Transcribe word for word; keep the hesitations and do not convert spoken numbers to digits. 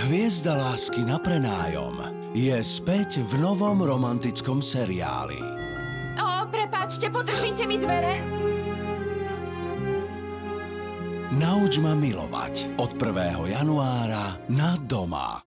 Hviezda lásky na prenájom je späť v novom romantickom seriáli. Ó, prepáčte, podržíte mi dvere? Nauč ma milovať od prvého januára na Doma.